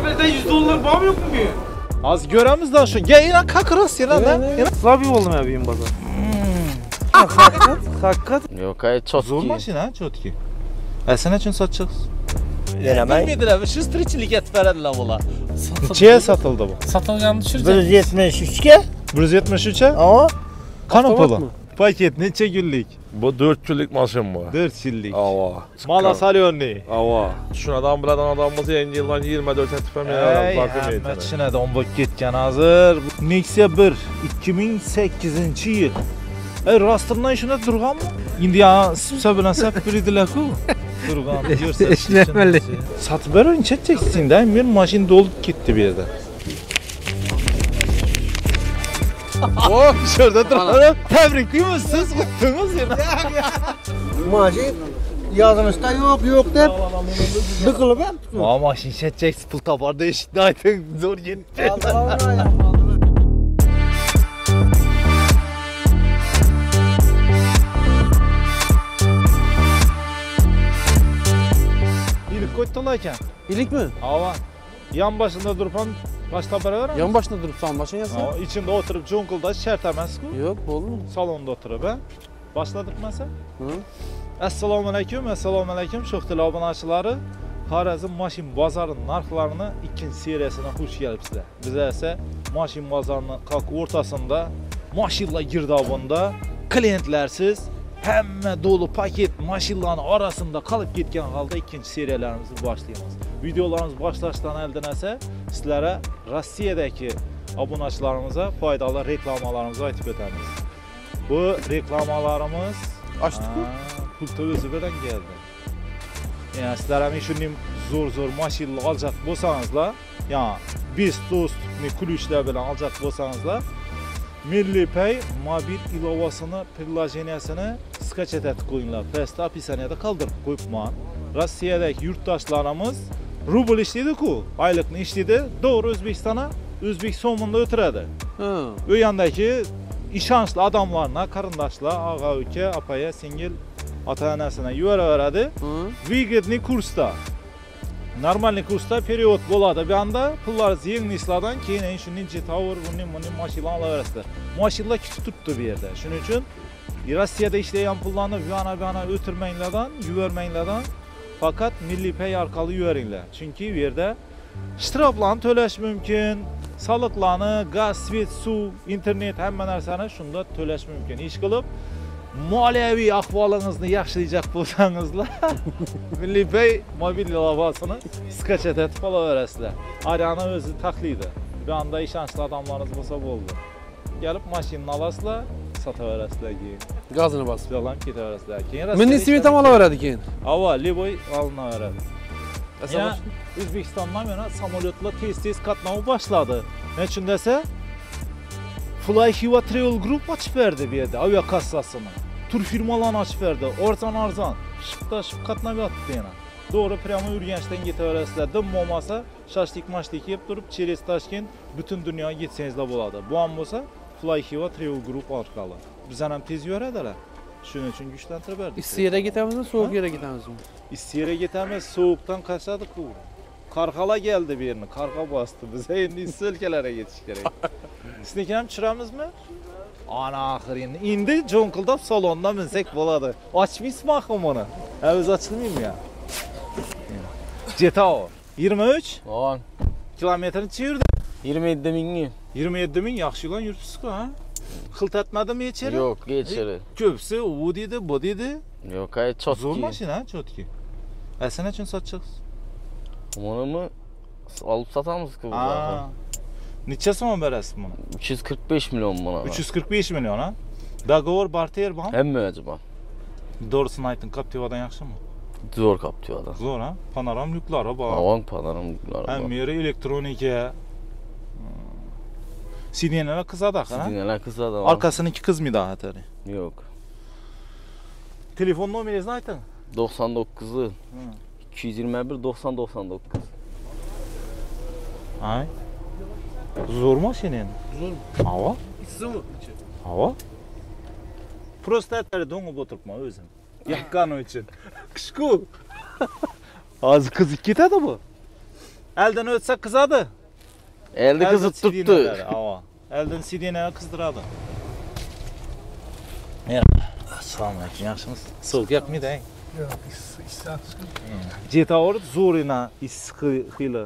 Nerede $100 var mı yok mu bir? Az göremiz daha şu. Gel yine kakırız yine de. Slabi oldum ya benim bazar. Hakikat. Yok ay çok Zor maşina çotki. Sen için satacağız. Veremey. Bilmediler. Şu striçilik et verediler valla. Çeye satıldı bu. Satılganını düşürecek. 173'ke. 173'e? Ama Kanapalı. Paket neçe günlük? Bu 4 günlük maşın bu. 4 günlük. Ava. Mala salyonni. Ava. Şunadan biladan adamımız yangi yıldan 24 etifem Ey, Ahmet Şina'dan bak gitken hazır. Nexia 1, 2008 yıl. Rastırdan şuna durgan mı? İndi ya sabına sap biridiler ku. Durgan diyorsa. İşlemeli. Satıp ver onu çekeceksin de. Bir maşin dolup gitti bir yerde. Oh, şurada duralım. Tebrikliyoruz siz kuttunuz ya. Maaşı yazınızda yok deyip dıkılıp hep. Ama maşin çekeceksin pul tabarda eşitli ayten zor gitti. İlik koytulayken. İlik mi? Hava. Yan başında durupan başta beraber mi? Yan başında durup sağın başına yazsın. İçinde oturup junkulda şertemez ku. Yok olur mu? Salonda oturup he. Başladık mesela. Hı. Assalomu alaykum. Sho'xtil obunachiları. Xorazm maşin bozorining narxlarini ikkinchi seriyasine xush kelibsizlar. Biz esa maşin bozorining qalq o'rtasida mashinalar girdobunda klientlarsiz hamma dolu paket mashinalarning orasida qolib ketgan holda ikkinchi seriyalarimizni boshlaymiz. Videolarimiz boshlanishdan oldin esa sizlarga Rossiyadagi obunachilarimizga foydali reklamalarimizni aytib o'tamiz. Bu reklamalarimiz Açtık-ku. Pulta o'zi bilan keldi. Yani sizlar ham shunday zo'r mashinalar olacak bo'lsangizlar, yani biz do'stni kulishlar bilan olacak bo'lsangizlar, Milliy Pay mobil ilovasini, приложениесini skachet etib qo'yinglar. Pastda описаниеda qoldirib qo'yibman. Rossiyadagi yurtdoshlarimiz rubl ishlaydi-ku, oylikni ishlaydi, to'g'ri O'zbekistonga o'zbek so'mida o'tiradi. Bu yandagi ishonchli odamlarga, qarindoshlar, og'a, uka, opaya, singil ota-onasini yuraveradi. Выгодный kursda. Normalniy kursda period bo'ladi. Bu anda pullaringiz yengillardan keyin shunday jetavr, bunday mashina olaverasizlar. Mashinalar kutib turibdi bu yerda. Shuning uchun Rossiyada ishlagan pullarni bu yana o'tirmanglardan, yubormanglardan, faqat Milliy Pay orqali yuboringlar. Chunki bu yerda ishtiroklarni to'lash mumkin. Soliqlarni, gaz, svet, suv, internet hamma narsani shunda to'lash mumkin. Ish qilib moliyaviy ahvolingizni yaxshilayajak bo'lsangizlar, Milliy Pay mobil ilovasini skachet etib olaverasizlar. Arani o'zi taxlidi. Bu anda ishonchli odamlaringiz bo'lsa bo'ldi. Kelib mashinani olasizlar, sotaverasizlar keyin. Gazını basıp. Yalan ketaverasizlar. Keyin Milli simit ham olaveradi keyin. Ava, liboy alinaveradi. Ya O'zbekistondan yana samolyotlar tez qatnovi boshladi. Ne uchun desa, Fly Hiva Travel Group ochib berdi bu yerda aviakassasini. Tur firmalarni ochib berdi. Arzon. Shib qatnab yotibdi yana. To'g'ri, prямо Urganchdan ketaverasizlar. Dim bo'lmasa, shashlik yeb turib, через Toshkent butun dunyoga ketsangizlar bo'ladi. Bu ham bo'lsa, Fly Hiva Travel Group orqali. Bizdan ham tez yuradilar. Shuning uchun kuchlantirib berdik. İsti yere gitemizmi, soğuk yere gitemizmi? İsti yere gitamiz, soğukdan kaçadık-ku. Qarqala geldi bir yerini, qarqa bastı. Bize endi issiq o'lkalarga ketish kerak. Siznikini ham tushiramizmi? Ana oxirini. Endi jo'nqildab salondan minsak bo'ladi. Ochmaysizmi axim uni? Ha, o'zi ochilmaymi ya? Jetao 23 10 kilometrni yurdi. 27 ming. 27 ming yaxshi yo'ldan yuribsiz-ku, ha? Xilt etmadimi yecheri? Yok, geçeri. Ko'psi u dedi, bu dedi. Yok ay çok Zo'r iyi. mashina, chotki. Sen uchun sotasiz? Onu mu alıp satamız ki bu zaten. Necha so'm berasiz buni? 345 milyon buna. 345 milyon ha? Dogovor barter bormi? Hem mi acaba? Doğrusunu ayting, Captiva'dan yaxshimi? Zor kaptıyor adam. Zo'r ha? Panoram yuklari bor. Avan panoramiklar Hem var. yeri elektronika. Sinenalar qizada ha? Sinenalar kısa da var. Arkasiniki qizmaydi hatari. Yok. Telefon nomeringizni ayting. 99'u 221 90 99. Ay. Zo'r mashina endi. Zo'r. Ava? İsti mi? Ava? Prosta atari do'ngib o'tiribman o'zim. Yaqqani uchun. Qishku. Hozir qizib ketadi bu. Elden ötse kızadı. Elde kızıp tuttu. Ava. Elden sidineler kızdırады. Ya. Assalamualaikum, yaxshimisiz? Sovuq yoqmaydi, ey. Yo'q, issiq. Jetavor Зорина из Хила.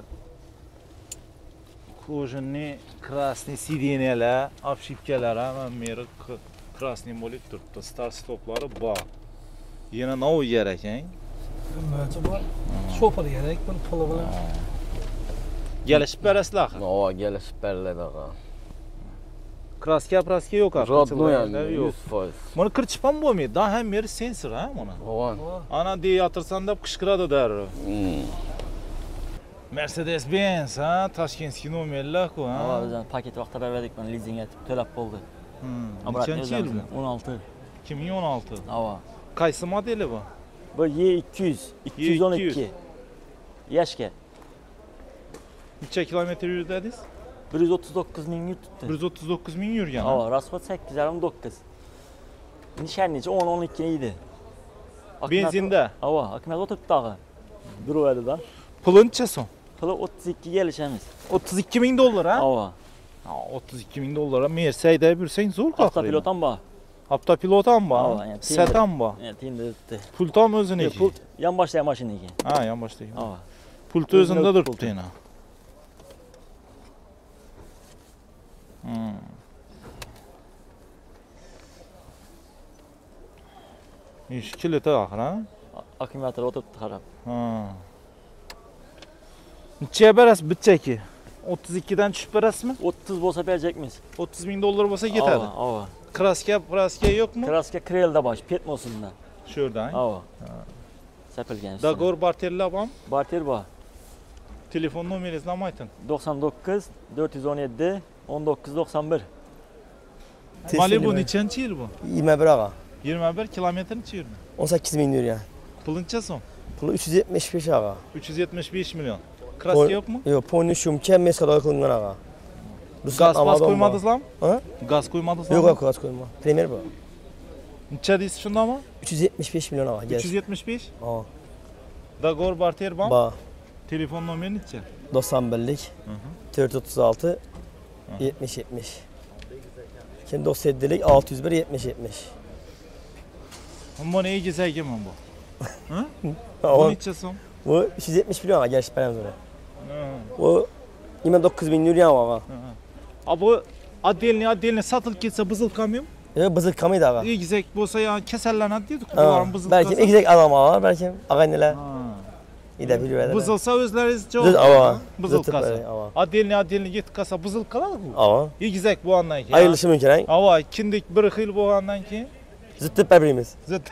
Кожаный красный сиденьеler, обшивкалari hamma meri krasniy bo'lib turibdi. Start stoplari bor. Yana nov kerak, eng. Nima bor? Shopir kerak, bir puli bilan. Gelishib berasizlar. Ova gelişip berledi ağa. Kraska yo'q axir. Rodnoy ham yo'q. 100%. Buni kirchib ham bo'lmaydi. Da ham meri sensor ha buni. Ovan. Ana deyatirsan deb qishqiradi darrov. Mercedes Benz ha, Toshkentskiy nomerlar-ku ha. Hava bizden paket vaqtda berdik, ben leasing etib to'lab bo'ldi. Nechanchi yil bu? 16. 2016. Hava. Qaysi modeli bu? Bu Y200, 212. Yaşka. Necha kilometr yurdi dedingiz? 139 ming yurt tuttu. 139 ming yurgan. Hava, rasxod 8,9. Nişanlıca 10-12 idi. Benzinda. Hava, akkumulyator o'tiribdi dağı. Bir o'yadidan. Puli necha so'm? Puli 32 gelişemiz. 32 ming dollar ha? Hava. 32 ming dollar. Mercedes haydab yursang zo'r qaqir. Avtopilot ham bor. Avtopilot ham bor. Hava, yani Set ham bor. Evet, endi o'tdi. Pult ham o'ziniki. Pul yan boshlaydi mashinaga. Ha, yon boshda. Hava. Pult o'zida turibdi yana. İş kilidi axir ha? Akkumulyator o'tiribdi qarab. Ha. Nechaga berasiz bitchaki? 32dan tushib berasizmi? 30 bo'lsa beracakmiz. 30 ming dollar bo'lsa ketadi. Hava. Kraska yo'qmi? Kraska Krelda bosh, Petmosunda. Shu yerdan. Hava. Sapilgan. Dagor barterlar bormi? Barter bor. Telefon nomeringizni ham ayting. 99 417 1991. Malibu nechanchi yil bu? 21 ağa. 21 kilometr necha yurdi? 18 bin yürüyen. Puli necha so'm? Pulu 375 ağa. 375 million. Kraska yo'qmi? Yok, poni şumken meskada kılıngan ağa. Gaz qo'ymadingizlarmi? Ha? Gaz qo'ymadingizlarmi? Yok, gaz koyma. Premier bu. Necha deysiz shundami? 375 milyon ağa. 375? Ağa. Dagor barter bormi? Ba. Telefon nomeri necha? 91'lik. 436 70 Kendi 97'lik 601 70. Amma ne egizak eman bu? Ha? Bu Ağa. necha so'm? Bu 370 milyon ağa. Gerçi benim sonra. O 29 bin yürüyen ağa. A bu отдельный satılıp ketsa bızılkamıyım. Yok, bızık kamıydı ağa. Egizak bo'lsa ya kasallanadi dedik. Ha, Bularım bızılkasa. belki egizek adam ağa. Belki ağa neler. İde biliyor. Bızılsa özleriz Düz cevap. ağa. Bızılkasa. Ağa. Отдельный yetkasa bızılkalar bu. Ağa. Egizak bu andan ki. Ayrılışı mümkün ha. Ava kindik bir xil bo'lgandan keyin Zıttıp birbirimiz.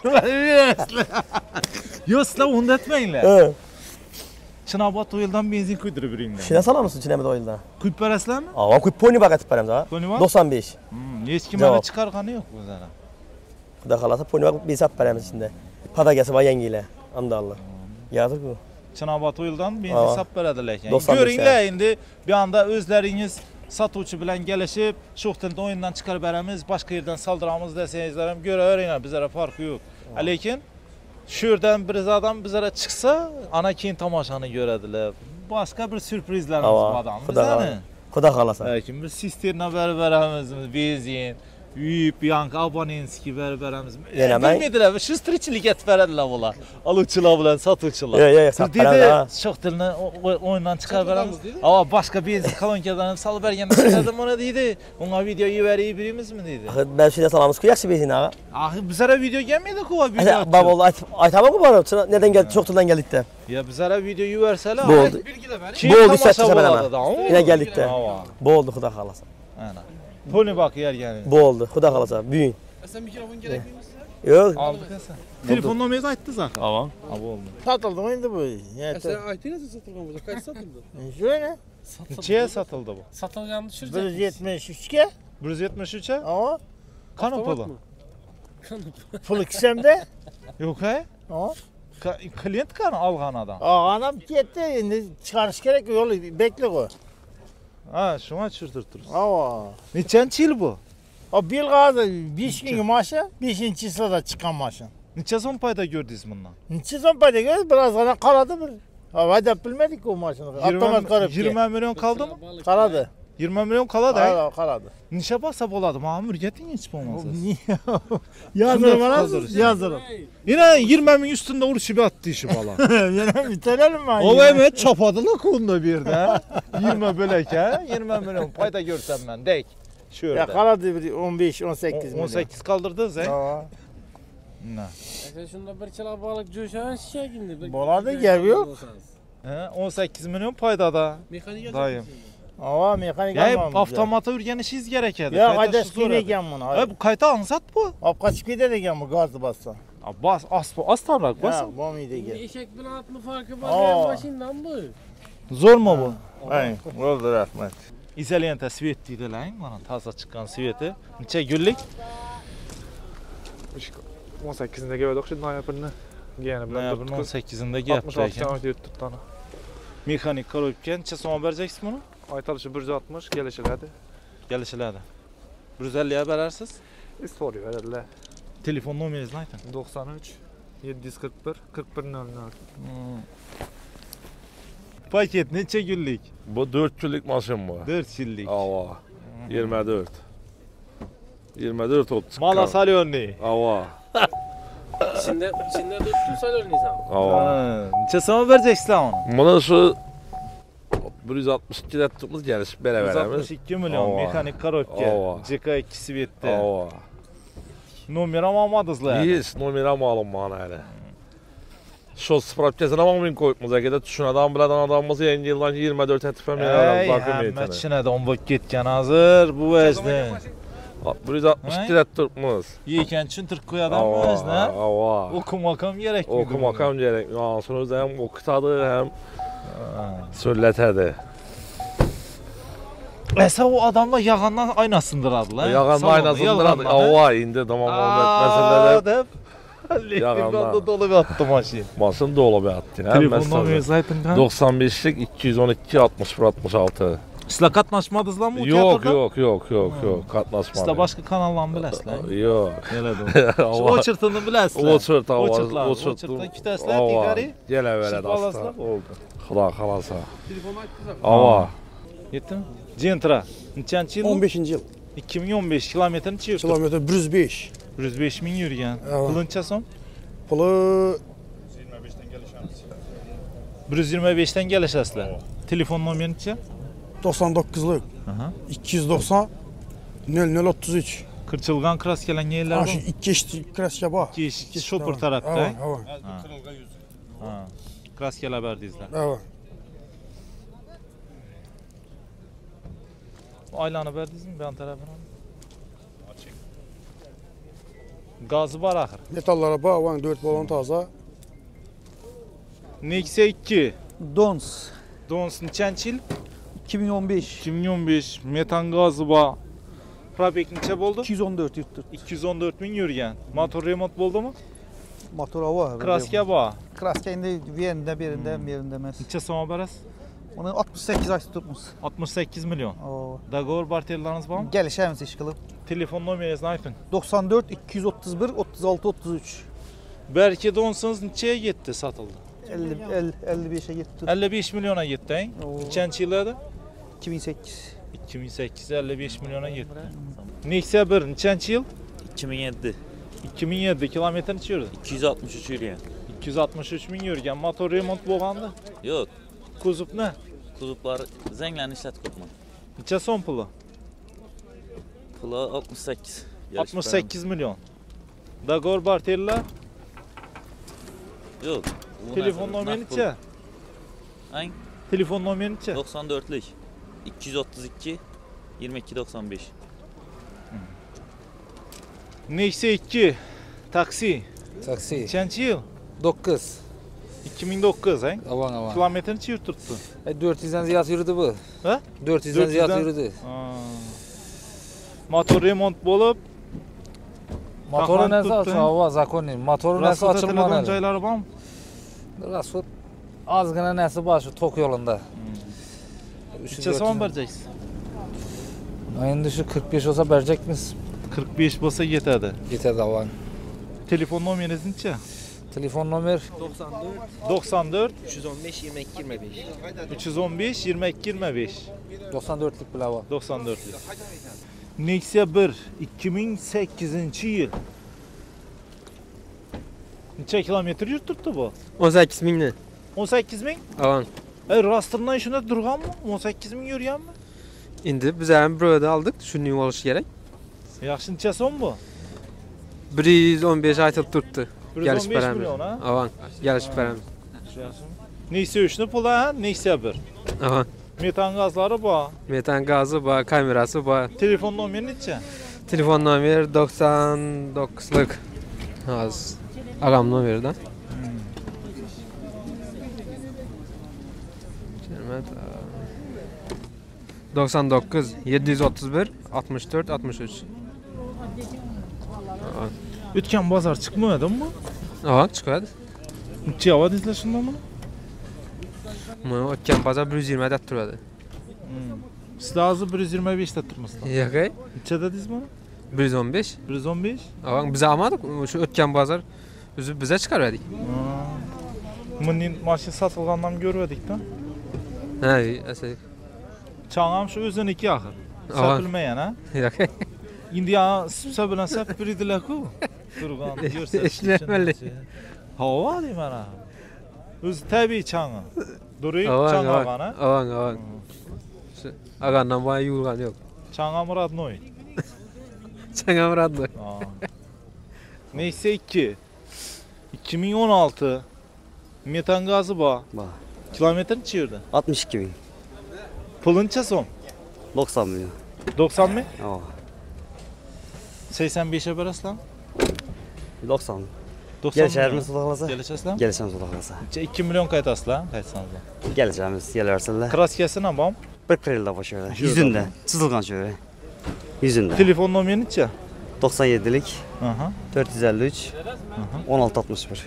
Yo'qlar unda etmanglar. Hı. Chinobod to'yildan benzin quydirib beringlar. Şuna salar mısın Çin'e oyunda? Quyib berasizlarmi? Ağa koy poni bak atıp verem sana. Poni var? 95. Hech kim Cevap. mana chiqargani yo'q o'zlari. Xudo xolasa poni bak bir sap verem içinde. Padagası var yengiyle. Amdallah. Yazık bu. Chinobod to'yildan benzin Ava. sap beradilar ekan. 95 Ko'ringlar endi bir anda o'zlaringiz sotuvchi bilan kelishib, sho'xtilni o'yindan chiqarib beramiz, boshqa yerdan soldiramiz desangizlar ham ko'raveringlar, bizlara farqi yo'q. Lekin shu yerdan bir odam bizlara chiqsa, ana keyin tomoshani ko'radilar. Boshqa bir syurprizlarimiz Ava. bor Xudo bizani. xolasa. Xudo xolasa. Lekin biz sisterna berib beramiz, benzin, uyib, yangi abonentskiy berib beramiz. Yana men- Bilmaydilar, shu tirikchilik etib beradilar bular. Oluvchilar bilan sotuvchilar. Yo'q, sap Dedi, verem ha. sho'xtilni o'yindan chiqarib beramiz. Ava boshqa benzin kolonkadan ham solib berganda chiqadi mana deydi. Unga video yuborib beramizmi deydi. Ben şuna salamız ku yaxshi bezin ağa. Axir bizlara video gelmedi ku video. Baba oldu aytamam mı bana? Neden geldi? Çok turdan geldik de. Ya bizlara video yuborsalar. Bu oldu. Keyin Bu oldu, tomosha islatsa ben bo'ladi, ama. da. Yine geldik de. Ava. Bu oldu Xudo xolasa. Ana. Poni bak yergani. Bu oldu Xudo xolasa. Büyün. Sen mikrofon gerek miymiş? Yok. Aldık esa. Telefon nomeringizni aytdingiz axir. Hava. Ha bo'ldi. Satıldı mı indi bu? Sen aytın nasıl satılgan bu? Kaç satıldı? Şöyle. Nechaga sotildi bu? Satılganını düşürecek. 173'ke. 173 'a? Ama Qani puli? pulu kisemde. Yo'q ha? Ama. Klient qani olgan odam? Anam gitti. Şimdi çıkarış gerek yolu bekle o. Ha, shunga tushirtirib turibsiz. Ama. Nechanchi yil bu? O bir gazı 5 gün maşı, 5. sırada çıkan maşın. Necha so'm paydo ko'rdingiz bundan? Neçe son payda göz biraz gana kaladı bir. Vacap bilmedik o maşını. Atlamaz karıp 20 milyon kaldı mı? Kaladı. 20 milyon kaladı. ha? Kaladı. Nişe basa boladı. Mamur getin hiç olmazsa. Niye? Yazırım bana yazırım. Yine 20'min üstünde uğraşı bir attı işi bala. Yine bitirelim ben. O evet çapadılar konuda bir de. 20 bölek ha. 20 milyon payda görsem ben dek. Şöyle. Ya kaladı bir 15-18 milyon. 18 kaldırdınız he. Tamam. Ne? Sen şunda bir çıla balık coşan şişe gindi. Boladı gel yok. He 18 milyon payda da. Mekanik Dayım. Ama mekanik Ya almamız. avtomata ürgenişiz gerekedi. Ya kardeş gideceğim bunu. Bu kayta ansat bu. Kaç gideceğim bu gazı bassa. Bas aslanrak bas. Ya bu mıydı gel. Eşek bile atlı farkı Aa. var. Maşindan bu. Zor mu bu? Aynen. Oldu rahmet. İzleyen svet deydi lan bana taza çıkan sveti. Neçe günlük? 18'inde geldik şimdi noyabrni. Gene bilen Noyabrın 18'inde 66 gapirken. cam ötüp tane. Mekanik koruyupken neçe soma vereceksin bunu? Aytalışı 160 gelişiledi. Gelişilerde. 150'ye verersiz. İstoriyor herhalde. Telefon numarası neydi? 93 741 4100. Paket neçe günlük? Bu 4 günlük maşın bu. 4 yıllık. Ava. 24. 24 30. Mala salyonni. Ava. İçinde 400 salon nizam. Ava. Neçe soma vereceksin onu? Buna şu 162 dettiğimiz geliş beraberimiz. 162 milyon Ava. mekanik koruyupken. Ava. CK2 svette. Ava. Numaram almadızlar. Yes, numaram alın bana hele. Şu sprapkesine bakmayın koyupmuza kadar düşün adam bilen adamımız yeni yıldan 24 etifem Ey bakım hemmet yetene. içine de on bak gitken hazır bu vezde. 162 dettiğimiz. Yiyken için Türk adam bu vezde. Ava. Okumakam gerek mi? Okumakam gerek. Yansınız hem okutadı hem söyletedi. Esa o adamla yağandan aynasındır lan. Yağanın aynasındır adı. Ava indi tamam oldu. Mesela Yağandan da dolu bir attı maşin. masın dolu bir attı. Telefonla mevzaydın kan. 95'lik 212 61 66. Sizle katnaşmadınız lan bu Yok tiyatroda? yok katlaşmadı. Sizle başka kanallan biləs lan. Yok. Nele de o. O çırtını biləs lan. O çırt hava. O çırtın kitesler digəri. Gələ verə Şifalaslar dastan. oldu. Xalasa. Telefonu açtı. Ava. Yettin mi? Centra. Neçənci yıl? 15. yıl. 2015 kilometrini çiğirdi. Kilometre 105. 105 min yürüyen. Evet. Pılınça son? Pulu 125'ten gəlişəslər. Telefon numaranı neçə? 99'luk. Aha. 290 0033. Kırçılgan kras gelen yerler Aşı var. iki eşit kres yaba. Ki şopur tarafta. Evet, evet. Ha. Kras gel haber dizler. Evet. Aylanı verdiniz mi ben tarafına? Gazı var ahır. Metallara bağlan 4 balon taza. Nexia 2. Dons Dons neçənci il? 2015 2015 metan gazı var. Probek neçə oldu? 214 yurttur. 214 min yürüyen. Motor remont oldu mu? Motor hava. Kraska var. Kraska indi yerinde birinde emas. Neçə soma bəriz? Onu 68 ay tutmuş. 68 milyon. O Dagor barterlarınız var mı? gəlişəmiz iş qılıb. Telefon numaranızı aytın. 94 231 36 33. Belki donsanız neçəyə getdi, satıldı? 55'e gitti. 55 milyona getdi, hein? Oo. Neçənci illərdə? 2008. 2008 55 milyona getdi. Nexia 1 neçənci il? 2007. 2007 kilometr neçə yürüdü? 263 yürüyen. 263 min yürüyen. Motor remont bolğandı. Yok. Kuzub nə? Kuzuplar zenglen işlet kopma. Neçə son pulu? Pula 68. 68 milyon. Dagor barterlər. Yok. Telefon numaranı neçə? Hangi? Telefon numaranı neçə? 94'lük. 232 22 95. Nexia 2 taksi. Taksi. Neçənci il? 9. 2009, hein? Aman aman. Kilometr neçə yürüdü tuttu? 400'den ziyad yürüdü bu. Ha? 400'den ziyad yürüdü. Motor remont bolup Motoru Takan nasıl tuttu, açın? he? Hava zakonni. Motoru nasıl Rasılda açılmalı? telefon cayları var mı? Rasıl azgına nasıl başı tok yolunda. Neçə son vereceksin? Ayın dışı 45 olsa verecek misin? 45 bolsa yetədi. Yeter davan. Telefon numaranız neçə? Telefon nomer 94 315 22 25. 315 22 25. 94'lük bile var. 94'lük. Nexia 1 2008 yıl. Neçə kilometr yürütürdü bu? 18 mingni. 18 bin? Avan. Rastırından şuna durgan mı? 18 bin yürüyen mi? Endi biz ham bir oyda aldık, shunday bo'lishi kerak. Yaxshi neçə son bu? 115 aytib turibdi. 115 milyon ha? Avan, gelishib beramiz. Nexia 3'nü pula ha? Nexia 1. Avan. Metan gazları bu. Metan gazı var, kamerası var. Telefon nomeri neçə? Telefon nomeri 99'lık. Az. Ağam nomeridan. 99 731 64 63. Ötken bazar çıkmıyordu mu? Avan çıkmadı. Neçə hava dizlə şundan bunu? Bunu ötken bazar 120 adet turadi. Siz de azı 125 de tutmuşlar. Yo'q, Neçə de diz bunu? 115. 115? Avan biz almadık. Şu ötken bazar bize çıkarmadık. Bunun maşın satılgandan görmedik de. He, asıl. Çağım şu özüneki axır. Aman. Səpilməyən ha? Yo'q. İndi ya səbilən səp biridilə ku. Durğan, görsək. İşləməli. Hava deyim mənə. Öz təbii çağı. Duruyub Avan, çağı avan. ağana. Avan, avan. Şu ağandan bana yurgan yok. Çağa Murad Noy. Çağa Muradlı. Neyse 2. 2016. Metan gazı ba. Kilometre çiğirdi. 62 bin. Pulun son. 90 milyon. 90 mı? Aa. 85'e baraslan. 90. 90 Gelişlerimiz sulaqlasa? Gelişeslan? Gelişen sulaqlasa. 2 milyon kaytasla. Kaytsanızla. Geleceğimiz gelersinler. Kraskesi ne bam? Bir perilla başı öyle. Yüzünde. Çizilgan şöyle. Yüzünde. Telefon numaranı neçə? 97'lik. Aha. 453. 1661.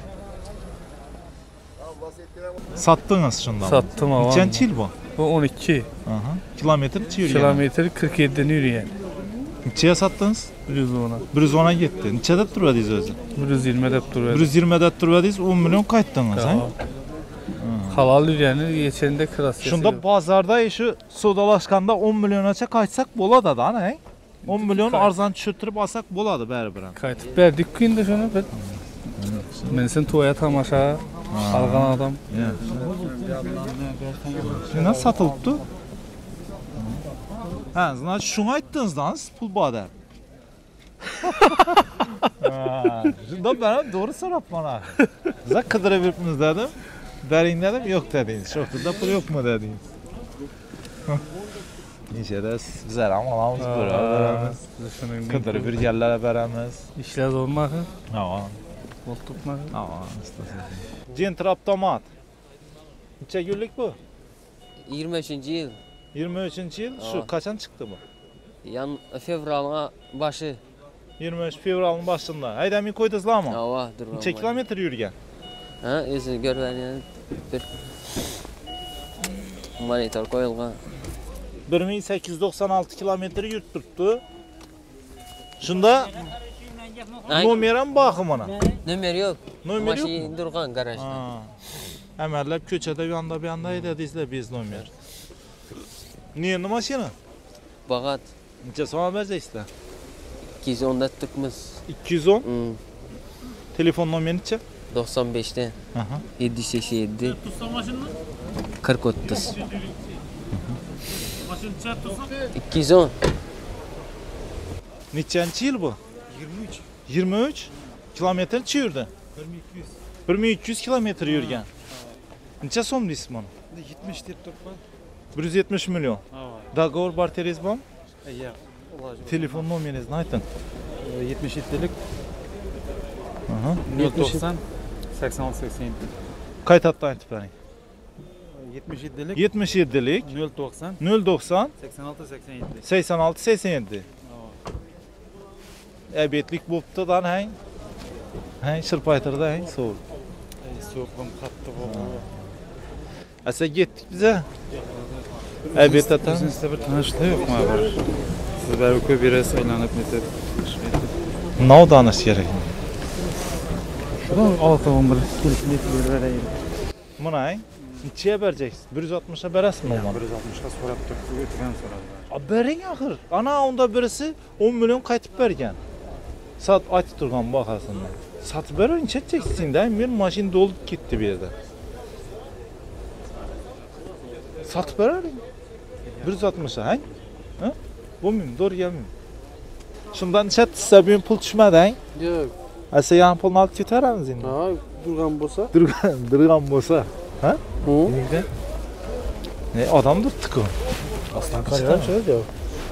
Sattınız şundan. Sattım ama. Neçənci il bu? Bu 12. Aha. Kilometre çiğir Kilometre 47'den yürüyen. Neçəyə satdınız? 110'a. 110'a getdi. Neçədə turmadınız özü? 120 dep duruyor. 120'də turmadınız, 10 milyon qayıtdınız ha? Halal yürüyeni geçeninde kras. Şunda bazarda şu sodalaşkanda 10 milyonaça qayıtsak boladı da ne? 10 milyon arzan düşürtürüp alsak boladı bərabər. Kayıtıp verdik ki de şunu. Ben sen toya tamaşa algan adam. Nasıl satılıptı? Ha, значит şunu aytdınız da pul badar. Şunda bana doğru sorap bana. Bize kıdırabilirsiniz dedim. Derin dedim, yok dediniz. Şokta pul yok mu dediniz. Neyse de güzel ama alamız beraberimiz. Kıdırı bir yerlere beremiz. İşler olmak. Hava. Koltukmak. Hava. Gentra Avtomat. Neçə günlük bu? 23. yıl. 23. yıl. Şu kaçan çıktı bu? Yan fevralın başı. 23 fevralın başında. Haydamin koyduzlar mı? Hava durma. Neçə kilometr yürüyen? Ha, özünü görmeden bir monitör koyulgan. 1896 kilometre yürüttürttü. Şunda Ay. numaran bakımına. Nömer yok. Nömer yok Maşin mu? durgan garajda. Əmərlər köçədə bir yanda edədizlər biz nomer. Niye maşını? Bağat. Neçə sonra verəcəksən? 210'da tutmuş. 210? Telefon nomeri neçə? 95'te. Aha. 787 40 30. 210. Neçənci il bu? 23. 23? Kilometre çiğirdi? 2200 kilometre yürüyen. Neçə som deyirsən bunu? 70 deyib turub. 170 milyon. Dogovor barteriz var mı? Yo'q. Telefon numarasını aytın. 77'lik. Aha. 90 86 87. Qayt atdan aytıb bering. 77'lik. 77'lik 090 090 86 87. 86 87. Ebetlik boptu dan həng. Həng şırpaytırda həng soğuk. Soğuqluğum qatdı bu. Əsə getdik bizə. Ebet atan. Biznesdə bir tanışlığı yox mu var? Sizlər köy biraz aylanıb nedir? Ne danış gerek? Şuradan 6-11 kelip vereyim. Munay. Neçeye vereceksin? 160'a veresin mi? 160'a so'rab turib, o'tgan so'radi. Bering axir. Ana onda birisi 10 milyon qaytib bergan. Sat aytib turgan bahasında. Satib berer, necha çeksin da? Men mashina dolib ketdi bu yerda. Satib berer. 160'a, ha? Ha? Bo'lmaymi, to'g'ri gelmeymi? Shundan necha tissa bu pul tushmadi, ha? Yo'q. Asa yan pulni olib ketaramiz endi. Ha, durgan bo'lsa. Durgan bo'lsa, ha? Nega? Ne adam durttu. Aslan karıdan şöyle diyor.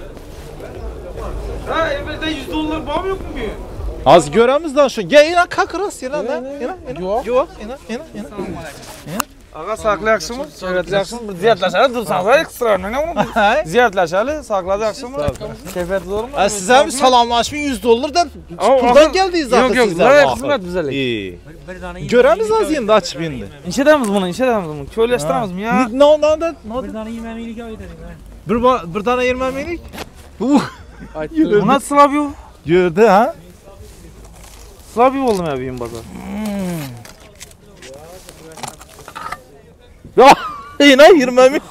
Ha, evde $100 var mı yok mu? Az göremiz lan şu. Gel yine kakıras yine lan. Yok. Yine. Ağa saklayacaksınız, seyredeceksiniz. Ziyaretleşelim, dursanız ekstra ne onu? Ziyaretleşelim, saklayacaksınız. Keyfiyeti doğru mu? Size bir salamlaşmayın $100 da puldan geldiniz zaten yok, sizler. Yok, hizmet güzellik. İyi. Göremiz az yine açıp indi. İnşedemiz bunu. Köyleştiremiz mi ya? Ne oldu? Bir tane 20 minik aydedik. Bir tane 20 minik? Bu nasıl Slavio? Gördü ha? Slavio oldum ya büyüğün bazar. Ya yine 20 minik.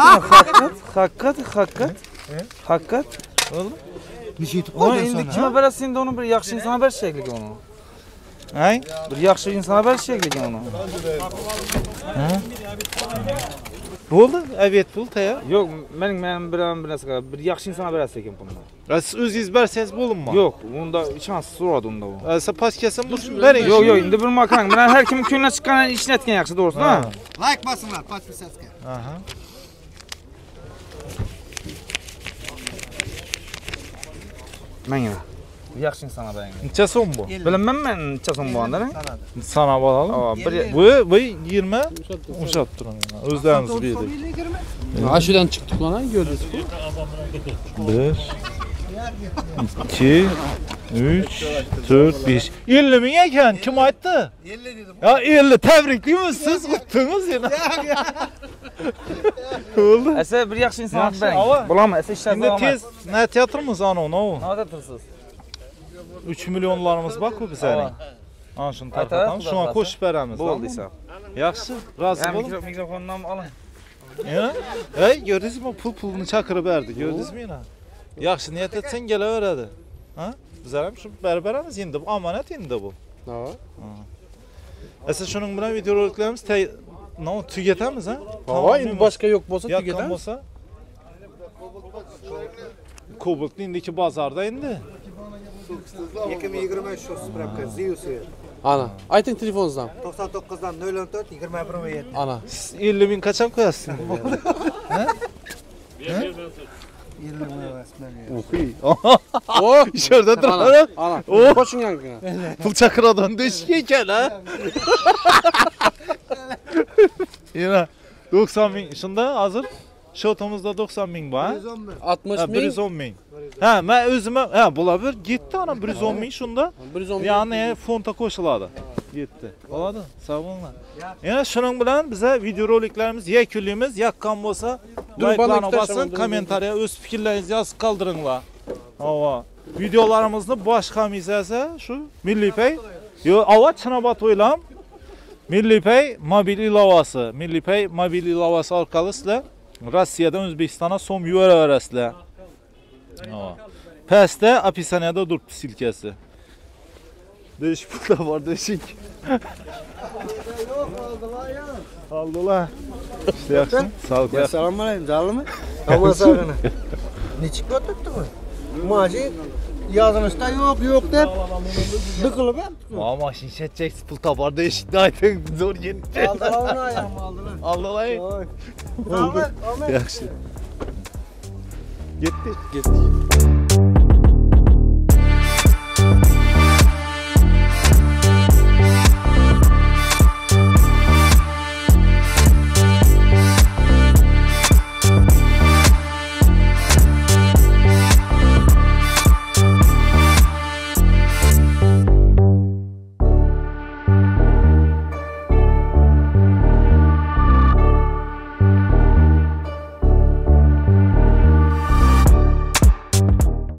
Hakikat. Oğlum. Onu indi kime veresin de onu bir yaxşı insana ver şekli onu. Hay? Bir yaxşı insana ver şekli onu. Oldu? Evet pul taya. Yok, benim bir nasıl bir yaxşı insana veresin bunu. Siz öz verseniz bulun mu? Yok, onda şans sormadı onda o. Siz pas kesin bulsun verin. Yok, indi bir makran. Ben her kimin köyüne çıkan işini etken yaxşı doğrusu ha. Like basınlar, подписаться. Aha. Ben ya. Yaxşı insana ben. Neçə son bu? Bilemem ben neçə son bu anda ne? Sana bakalım. Bu 20 uşat durun. Özleriniz bildik. Ha şuradan çıktık lan ha gördünüz. 1 2 3 4 5 50 min eken kim aytdı? 50 dedim. Ya 50 tebrikliyim siz uttunuz yine. Oldu. Ese bir yaxşı insan ben. Ama Bulamam ese işler şimdi tez ne tiyatırımız ana o? Ne atırsınız? 3 milyonlarımız bak bu bize. An şunu tarqatam. Şuna koşup beremiz. Bu olduysa. Yaxşı, razı olun. Mikrofondan alın. Ya? Hey, gördünüz mü? Pulunu çakırı verdi. Gördünüz mü yine? Yaxşı niyet etsen gele öğredi. Ha? Bizlerim şu berberemiz indi bu. Amanet indi bu. Ha. Esa şunun bilan videoroliklerimiz tügetemiz ha? Ha, indi başka yok bolsa Yakın tügetemiz. olsa. Kobaltlı indiki bazarda indi. 2023 şu spravka Ziusu. Ana. Aytın telefonunuzdan. 99'dan 014 21 Ana. 50 bin kaçan koyarsın? Ha? 50 bin Oh, İçeride dur. Ana. Oh. Koşun yankına. Pul çakıradan değişken ha. Yine 90 bin. Şunda hazır. Şotumuzda 90 bin var. 60 Ha, bin. 110 bin. Ha, ben özüme, ha bulabilir. Gitti ana 110 bin şunda. 110 bin. Yani fonta koşuladı. Gitti. Oladı. Sağ olunlar. Yani şunun bilen bize videoroliklerimiz, yekulimiz yakkan olsa like'larına basın, komentariya öz fikirlerinizi yazıp kaldırınlar. Ava. Videolarımızda başka miselse şu Milli Pay. Yo, ava Çınabat oylam. Milli Pay mobil ilavası. Milli Pay mobil ilavası arkalı sizler Rossiyadan Özbekistan'a som yuvarasizlar. Pastda opisaniyada duribdi silkasi. Değişik pullar var, değişik. Aldılar. İşte yaxshi. Sağ ol. Assalomu alaykum, canlimi? Hamasagini. Nechik o'tibdi bu? Maji yozilishda yo'q deb biqilib yaptı. Ama mashina chetchek pul topar değişik ayting zo'r yen. Aldılar onu ayağımı aldılar. Aldılar. Oldu. Yaxshi. Getdik.